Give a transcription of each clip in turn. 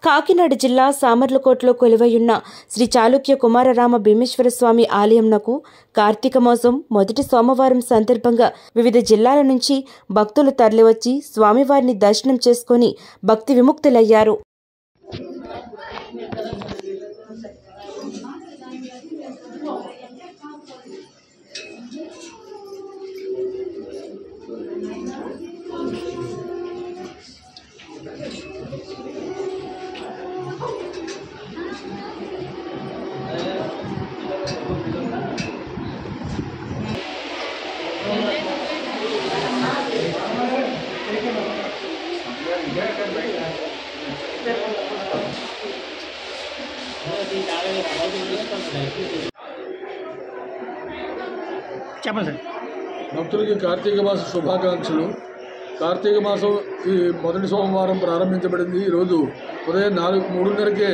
కాకినాడ జిల్లా సామర్లకోటలో కొలువైయున్న శ్రీ చాళుక్య కుమారరామ భీమేశ్వర స్వామి ఆలయంనకు కార్తీక మాసం మొదటి సోమవారం సందర్భంగా వివిధ జిల్లాల నుంచి భక్తులు తరలివచ్చి స్వామివారిని దర్శనం చేసుకుని భక్తి విముక్తులయ్యారు. భక్తులకి కార్తీక మాస శుభాకాంక్షలు. కార్తీక మాసం ఈ మొదటి సోమవారం ప్రారంభించబడింది. ఈరోజు ఉదయం 3:30కే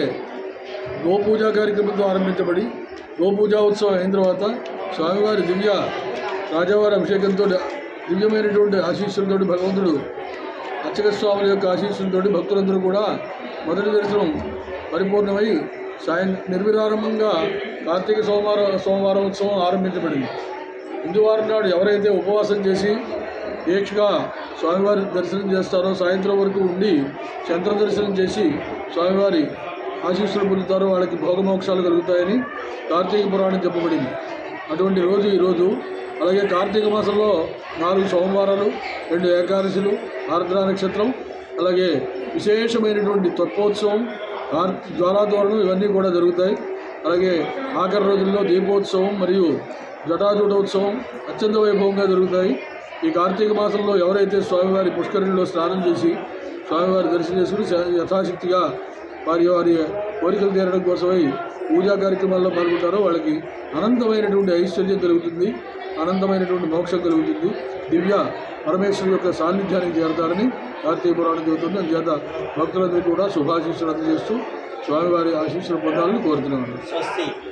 గోపూజా కార్యక్రమంతో ఆరంభించబడి గోపూజా ఉత్సవం అయిన తర్వాత స్వామివారి దివ్య రాజావారి అభిషేకంతో దివ్యమైనటువంటి ఆశీస్సులతో భగవంతుడు అర్చక స్వాముల యొక్క ఆశీస్సులతో భక్తులందరూ కూడా మొదటి దర్శనం పరిపూర్ణమై నిర్విరారంభంగా కార్తీక సోమవారం ఉత్సవం ఆరంభించబడింది. హిందువారం నాడు ఎవరైతే ఉపవాసం చేసి దీక్షగా స్వామివారి దర్శనం చేస్తారో సాయంత్రం వరకు ఉండి చంద్ర దర్శనం చేసి స్వామివారి ఆశీస్సులు పొందుతారో వాళ్ళకి భోగమోక్షాలు కలుగుతాయని కార్తీక పురాణం చెప్పబడింది. అటువంటి రోజు ఈరోజు. అలాగే కార్తీక మాసంలో 4 సోమవారాలు, 2 ఏకాదశులు, ఆర్ద్ర నక్షత్రం, అలాగే విశేషమైనటువంటి తత్వోత్సవం, జ్వాలాతోరణం ఇవన్నీ కూడా జరుగుతాయి. అలాగే ఆఖరి రోజుల్లో దీపోత్సవం మరియు జటాజూటోత్సవం అత్యంత వైభవంగా జరుగుతాయి. ఈ కార్తీక మాసంలో ఎవరైతే స్వామివారి పుష్కరిణిలో స్నానం చేసి స్వామివారి దర్శనం చేసుకుని యథాశక్తిగా వారి కోరికలు తీరడం కోసమై పూజా కార్యక్రమాల్లో పాల్గొంటారో వాళ్ళకి అనంతమైనటువంటి ఐశ్వర్యం కలుగుతుంది, అనంతమైనటువంటి మోక్షం కలుగుతుంది, దివ్య పరమేశ్వరు యొక్క సాన్నిధ్యానికి చేరతారని కార్తీక పురాణం చెబుతుంది. అందుచేత భక్తులందరూ కూడా శుభాశీస్సులు అందజేస్తూ స్వామివారి ఆశీస్సులు పొందాలని కోరుతున్నాను.